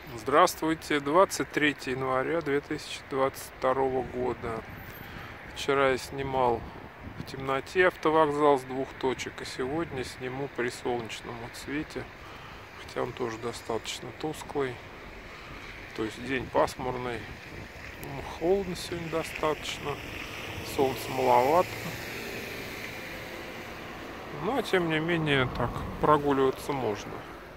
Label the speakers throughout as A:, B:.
A: Здравствуйте, 23 января 2022 года. Вчера я снимал в темноте автовокзал с двух точек, и сегодня сниму при солнечном цвете, хотя он тоже достаточно тусклый, то есть день пасмурный, холодно сегодня достаточно, солнца маловато, но тем не менее так прогуливаться можно.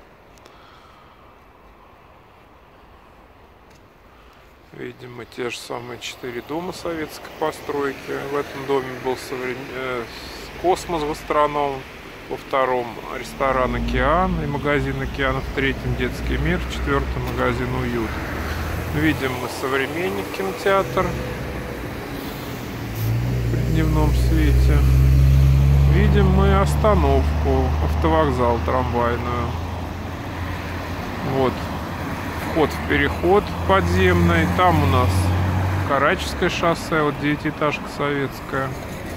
A: Видимо, те же самые 4 дома советской постройки. В этом доме был космос гастроном, во втором ресторан «Океан» и магазин «Океан», в третьем детский мир, в четвертом магазин «Уют». Видим мы «Современник» кинотеатр при дневном свете. Видим мы остановку, автовокзал трамвайную. Вот вход в переход подземный. Там у нас Карачевское шоссе, вот девятиэтажка советская.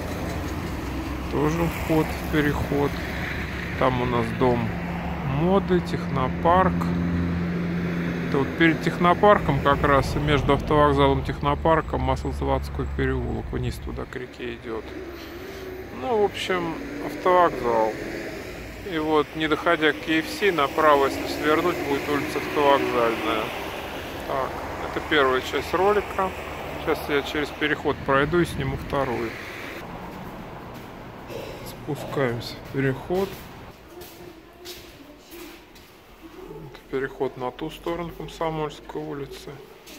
A: Тоже вход в переход. Там у нас дом моды, технопарк. Это вот перед технопарком как раз, и между автовокзалом и технопарком Маслозаводской переулок. Вниз туда к реке идет. Ну, в общем, автовокзал. И вот, не доходя к KFC, направо, если свернуть, будет улица Автовокзальная. Так, это первая часть ролика. Сейчас я через переход пройду и сниму вторую. Спускаемся в переход. Это переход на ту сторону Комсомольской улицы.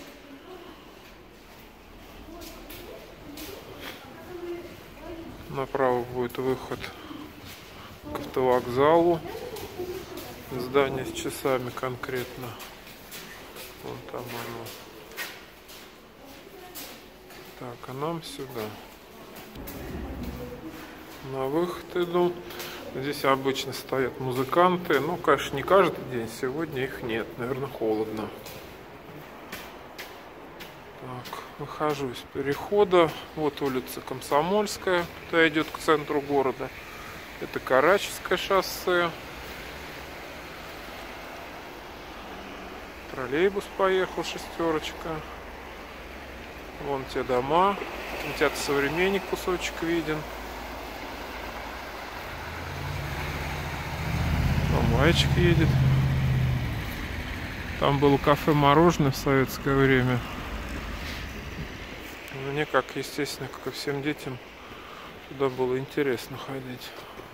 A: Направо будет выход к автовокзалу. Здание с часами конкретно. Вон там оно. Так, а нам сюда. На выход иду. Здесь обычно стоят музыканты. Ну, конечно, не каждый день. Сегодня их нет. Наверное, холодно. Так, выхожу из перехода. Вот улица Комсомольская. Туда идет к центру города. Это Карачевское шоссе. Троллейбус поехал, шестерочка. Вон те дома. Кинотеатр «Современник» кусочек виден. Трамвайчик едет. Там было кафе-мороженое в советское время. Мне, как естественно, как и всем детям, туда было интересно ходить.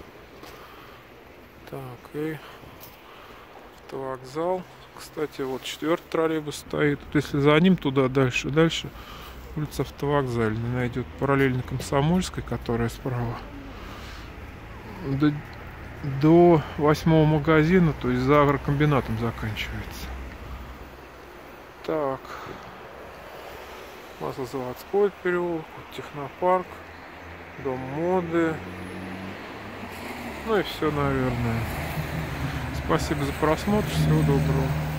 A: Так, и автовокзал. Кстати, вот 4-й троллейбус стоит. Вот если за ним туда дальше, улица Автовокзальная. Она идет параллельно Комсомольской, которая справа, до 8-го магазина, то есть за агрокомбинатом заканчивается. Так, Маслозаводской переулок, технопарк, дом моды. Ну и все, наверное. Спасибо за просмотр. Всего доброго.